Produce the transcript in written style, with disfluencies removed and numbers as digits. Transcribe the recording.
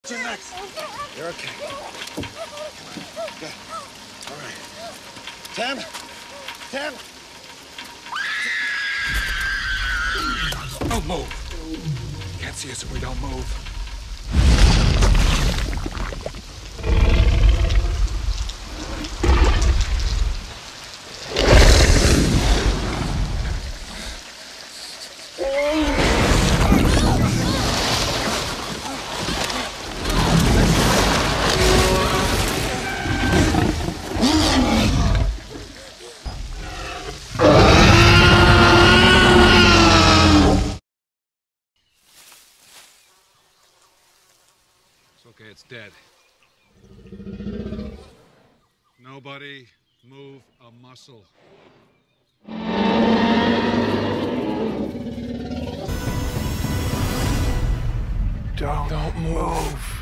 You're next. You're okay. Come on. Good. All right. Tim? Tim? Don't move. Can't see us if we don't move. Okay, it's dead. Nobody move a muscle. Don't move.